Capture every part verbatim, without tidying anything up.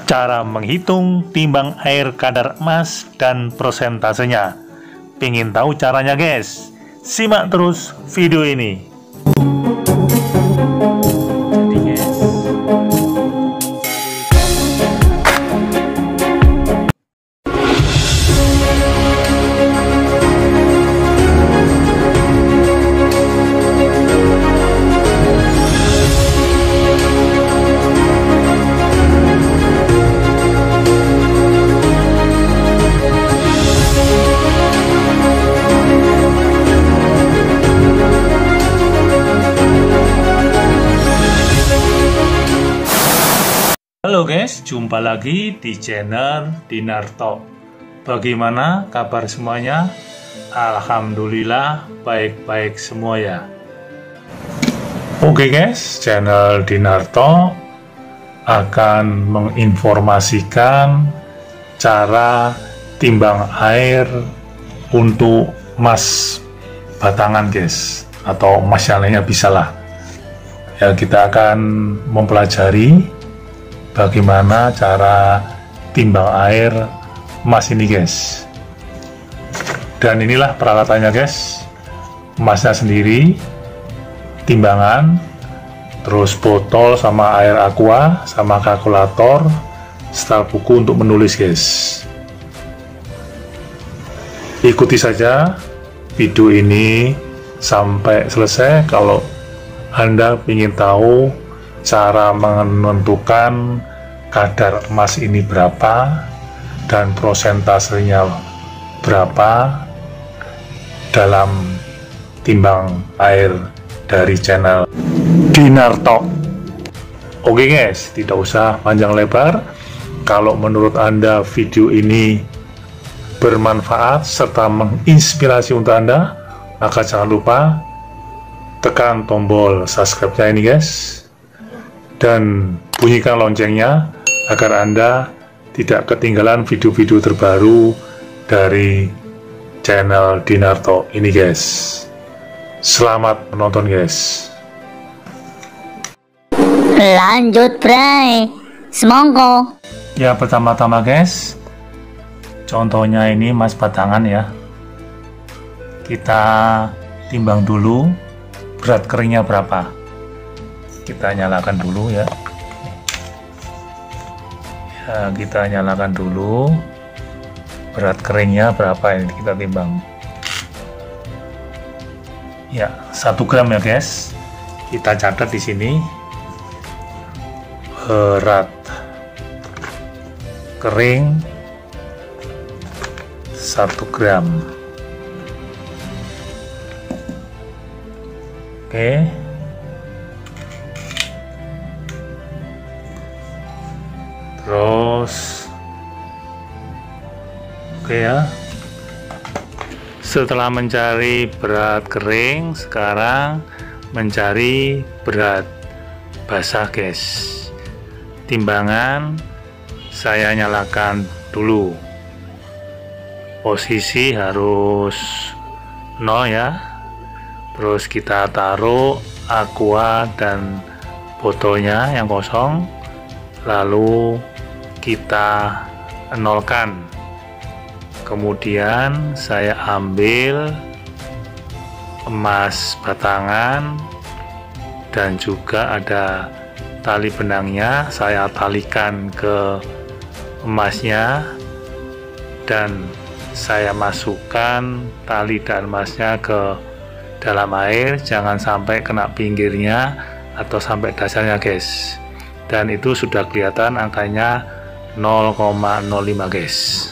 Cara menghitung timbang air kadar emas dan persentasenya. Pengen tahu caranya guys? Simak terus video ini. Halo guys, jumpa lagi di channel Dinarto. Bagaimana kabar semuanya? Alhamdulillah baik-baik semua ya. Oke guys, channel Dinarto akan menginformasikan cara timbang air untuk emas batangan guys, atau emas yang lainnya bisa lah. Ya, kita akan mempelajari bagaimana cara timbang air emas ini guys. Dan inilah peralatannya guys, emasnya sendiri, timbangan, terus botol sama air aqua, sama kalkulator, serta buku untuk menulis guys. Ikuti saja video ini sampai selesai kalau Anda ingin tahu cara menentukan kadar emas ini berapa dan prosentasenya berapa dalam timbang air dari channel Dinarto. Oke guys, tidak usah panjang lebar. Kalau menurut Anda video ini bermanfaat serta menginspirasi untuk Anda, maka jangan lupa tekan tombol subscribe-nya ini guys, dan bunyikan loncengnya agar Anda tidak ketinggalan video-video terbaru dari channel Dinarto ini guys. Selamat menonton guys. Lanjut Bray, semongko. Ya, pertama-tama guys, contohnya ini emas batangan ya. Kita timbang dulu berat keringnya berapa. Kita nyalakan dulu ya. Ya, kita nyalakan dulu. Berat keringnya berapa ini kita timbang. Ya, satu gram ya guys. Kita catat di sini. Berat kering satu gram. Oke. Terus oke ya, setelah mencari berat kering, sekarang mencari berat basah guys. Timbangan saya nyalakan dulu, posisi harus nol ya. Terus kita taruh aqua dan botolnya yang kosong, lalu kita nolkan. Kemudian saya ambil emas batangan dan juga ada tali benangnya, saya talikan ke emasnya dan saya masukkan tali dan emasnya ke dalam air, jangan sampai kena pinggirnya atau sampai dasarnya guys. Dan itu sudah kelihatan angkanya nol koma nol lima guys.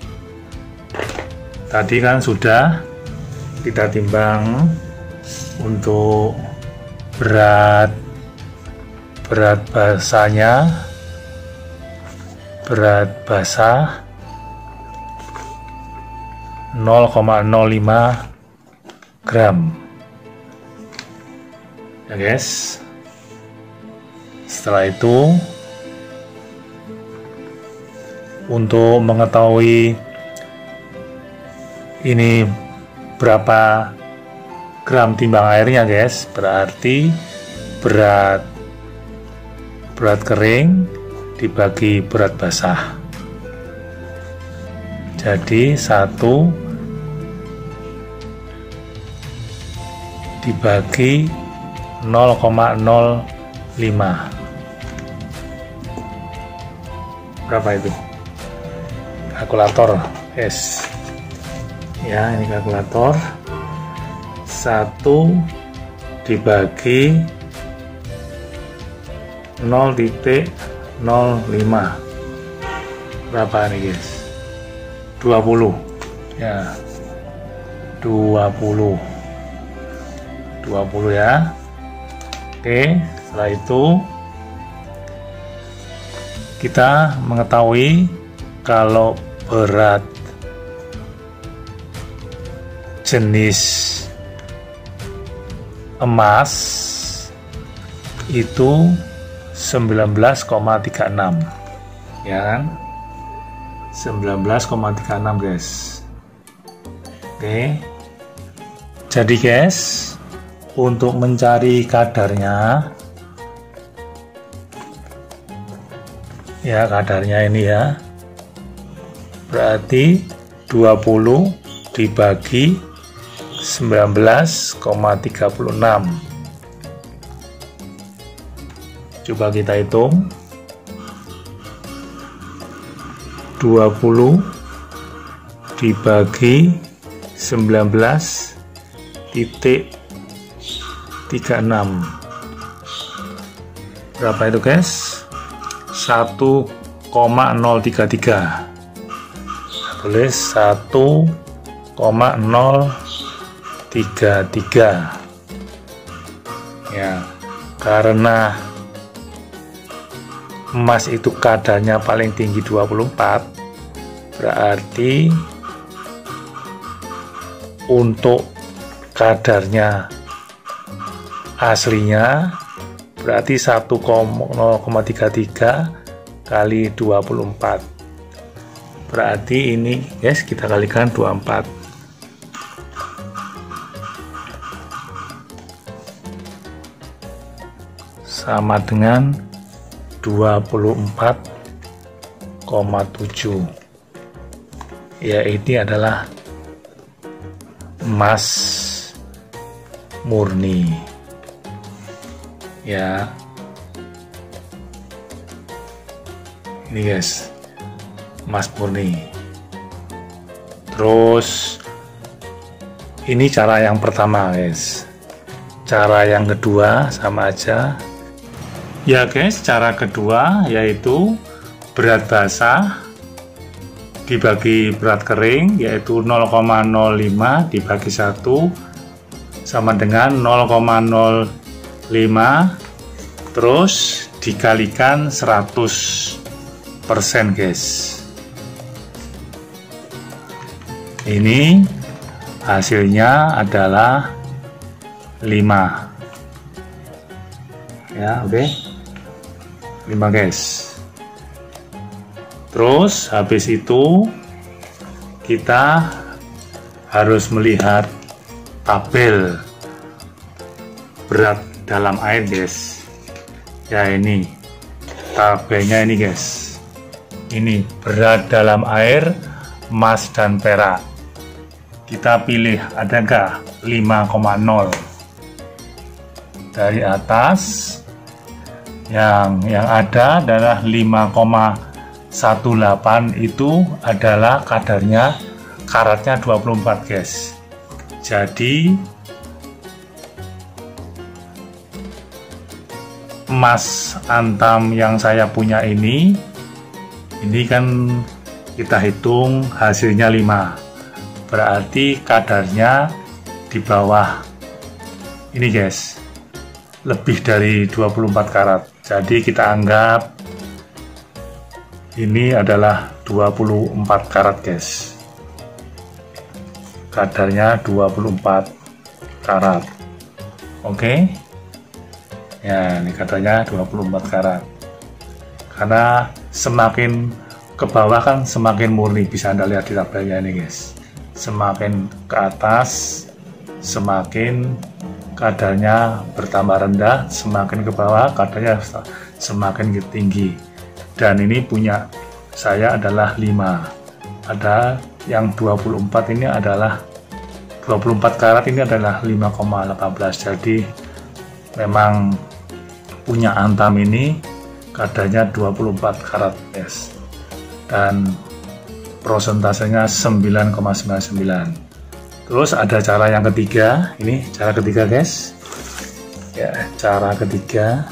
Tadi kan sudah kita timbang untuk berat berat basahnya, berat basah nol koma nol lima gram ya guys. Setelah itu, untuk mengetahui ini berapa gram timbang airnya guys, berarti berat berat kering dibagi berat basah. Jadi satu dibagi nol koma nol lima. Berapa itu? Kalkulator, yes. Ya, ini kalkulator. Satu dibagi nol koma nol lima. Berapa nih, guys? dua puluh. Ya. dua puluh. dua puluh ya. Oke, setelah itu kita mengetahui kalau berat jenis emas itu sembilan belas koma tiga enam, ya kan? sembilan belas koma tiga enam, guys. Oke. Jadi guys, untuk mencari kadarnya, ya kadarnya ini ya, berarti dua puluh dibagi sembilan belas koma tiga enam. Coba kita hitung. dua puluh dibagi sembilan belas titik tiga enam. Berapa itu, guys? satu koma nol tiga tiga. Tulis satu koma nol tiga tiga. Ya, karena emas itu kadarnya paling tinggi dua puluh empat, berarti untuk kadarnya aslinya berarti satu koma tiga tiga kali dua puluh empat. Berarti ini, guys, kita kalikan dua puluh empat. Sama dengan dua puluh empat koma tujuh. Ya, ini adalah emas murni. Ya. Ini, guys, emas murni. Terus ini cara yang pertama, guys. Cara yang kedua sama aja. Ya, guys, cara kedua yaitu berat basah dibagi berat kering, yaitu nol koma nol lima dibagi satu sama dengan nol koma nol lima, terus dikalikan seratus persen, guys. Ini hasilnya adalah lima. Ya, oke. Okay. lima, guys. Terus habis itu kita harus melihat tabel berat dalam air, guys. Ya, ini tabelnya ini, guys. Ini berat dalam air emas dan perak. Kita pilih ada nggak lima koma nol dari atas. Yang yang ada adalah lima koma delapan belas, itu adalah kadarnya, karatnya dua puluh empat, guys. Jadi emas antam yang saya punya ini ini kan kita hitung hasilnya lima, berarti kadarnya di bawah ini, guys, lebih dari dua puluh empat karat. Jadi kita anggap ini adalah dua puluh empat karat, guys. Kadarnya dua puluh empat karat. Oke. Ya, ini kadarnya dua puluh empat karat. Karena semakin ke bawah kan semakin murni, bisa Anda lihat di tabelnya ini, guys. Semakin ke atas semakin kadarnya bertambah rendah, semakin ke bawah kadarnya semakin tinggi. dan ini punya saya adalah lima. Ada yang dua puluh empat ini adalah dua puluh empat karat ini adalah lima koma satu delapan. Jadi memang punya Antam ini kadarnya dua puluh empat karat, guys. Dan prosentasenya sembilan koma sembilan sembilan. Terus ada cara yang ketiga, ini cara ketiga, guys. Ya, cara ketiga.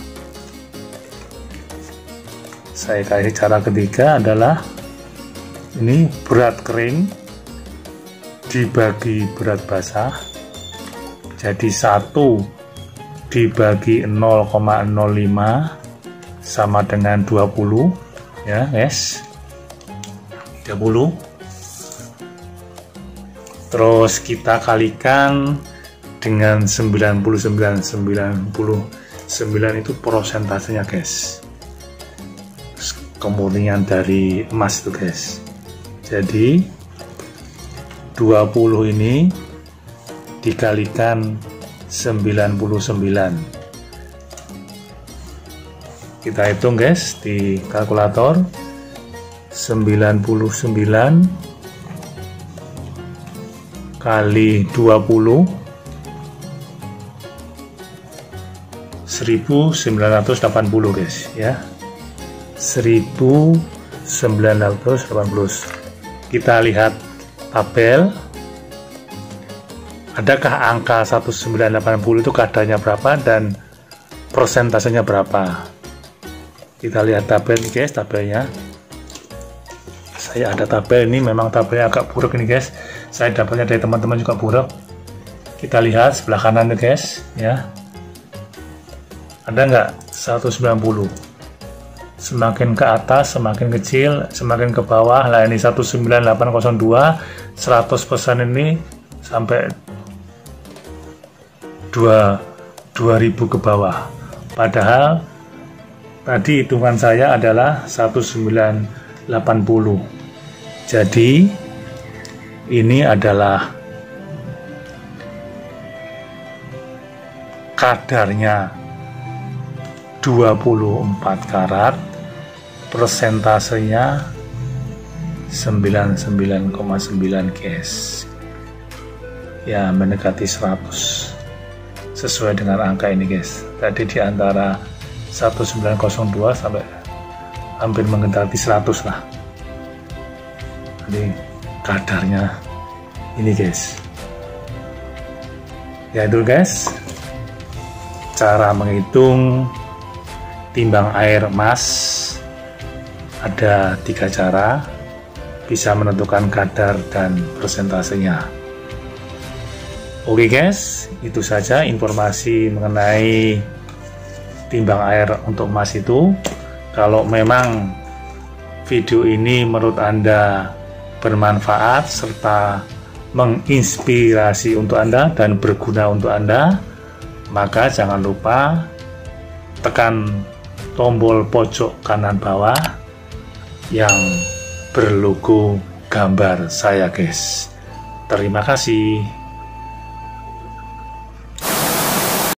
Saya kasih cara ketiga adalah ini berat kering dibagi berat basah. Jadi satu dibagi nol koma nol lima sama dengan dua puluh, ya guys, tiga puluh. Terus kita kalikan dengan sembilan puluh sembilan. Sembilan puluh sembilan itu prosentasenya, guys, kemurnian dari emas itu, guys. Jadi dua puluh ini dikalikan sembilan puluh sembilan. Kita hitung, guys, di kalkulator. Sembilan puluh sembilan kali dua puluh, seribu sembilan ratus delapan puluh, guys, ya. seribu sembilan ratus delapan puluh. Kita lihat tabel. Adakah angka seribu sembilan ratus delapan puluh itu kadarnya berapa dan persentasenya berapa? Kita lihat tabel ini, guys, tabelnya. Saya ada tabel ini, memang tabelnya agak buruk ini, guys. Saya dapatnya dari teman-teman juga buruk. Kita lihat sebelah kanan nih, guys, ya. Ada nggak seratus sembilan puluh? Semakin ke atas semakin kecil, semakin ke bawah. Lah ini satu sembilan delapan nol dua, seratus persen ini sampai dua ribu ke bawah. Padahal tadi hitungan saya adalah seratus sembilan delapan puluh. Jadi ini adalah kadarnya dua puluh empat karat, persentasenya sembilan puluh sembilan koma sembilan, guys. Ya, mendekati seratus. Sesuai dengan angka ini, guys. Tadi di antara seribu sembilan ratus dua sampai hampir mendekati seratus lah. Jadi kadarnya ini, guys. Ya itu, guys, cara menghitung timbang air emas. Ada tiga cara, bisa menentukan kadar dan persentasenya. Oke, guys, itu saja informasi mengenai timbang air untuk emas itu. Kalau memang video ini menurut Anda bermanfaat serta menginspirasi untuk Anda dan berguna untuk Anda, maka jangan lupa tekan tombol pojok kanan bawah yang berlogo gambar saya, guys. Terima kasih.